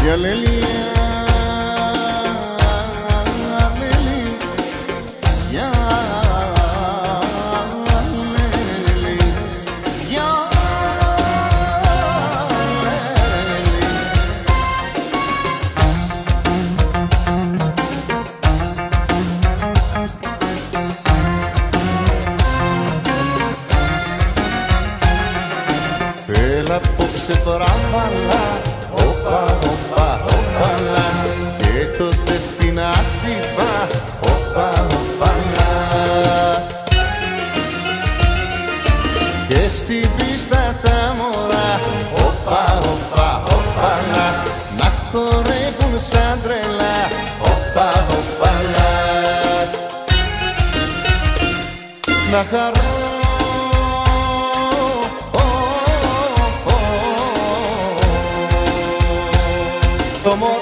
Για λελία, λελί, για λελί, για λελί. Έλα απόψε φράβαλα, όπα, όπα, όπαλα, και τότε φίνα χτυπά, όπα, όπαλα. Και στην πίστα τα μωρά, όπα, όπα, όπαλα, να χορεύουν σαν τρελά, όπα, όπαλα. Να χαρώ το μωρό,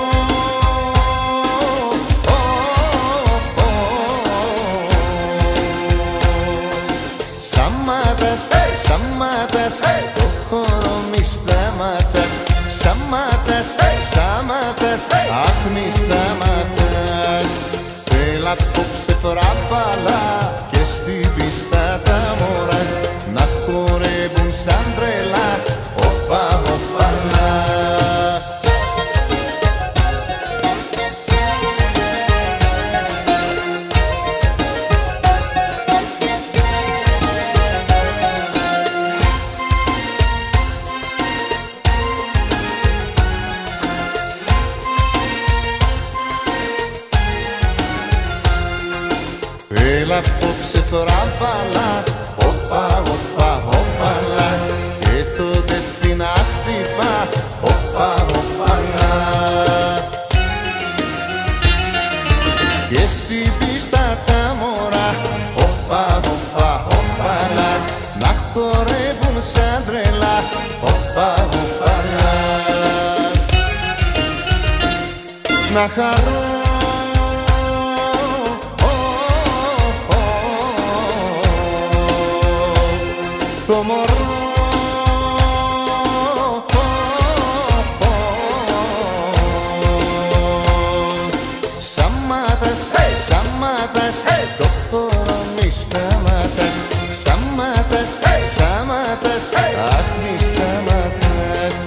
Σαμάτας, Σαμάτας, το χώρο μη σταματάς. Σαμάτας, Σαμάτας, αχ μη σταματάς. Έλα απόψε φράβαλα και στην πίστα τα μωρά να χορεύουν σαν τρελά, όπα, όπαλα. Έλα απόψε θωράβαλα, όπα, όπα, όπαλα, και τότε φίνα χτυπά, όπα, όπαλα. Και στην πίστα τα μωρά, όπα, όπα, όπαλα, να χορεύουν σαν τρελά, όπα, όπαλα. Να χαρώ το μωρό, Σαμάτας, Σαμάτας, το χώρο μη σταματάς. Σαμάτας, Σαμάτας, αχ μη σταματάς.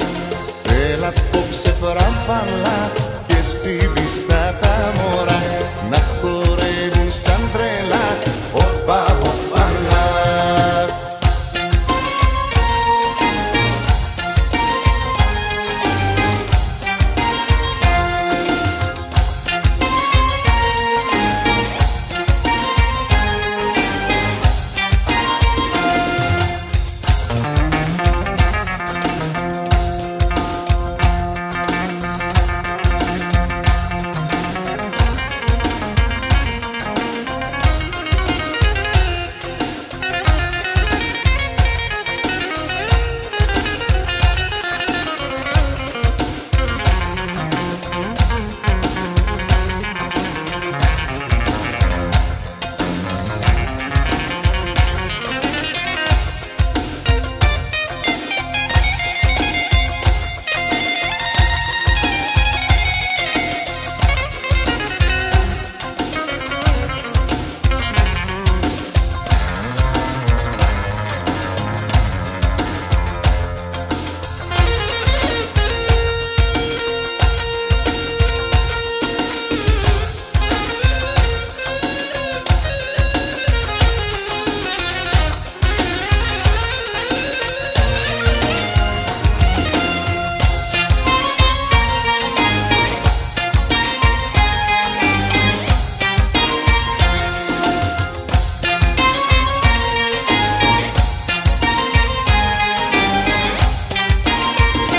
Έλα απόψε φράβαλα και στην πίστα τα μωρά να χορεύουν σαν τρελά, όπα, όπαλα.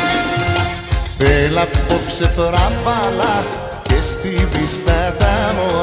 Έλα απόψε θωράβαλα και στην πίστα τα μωρά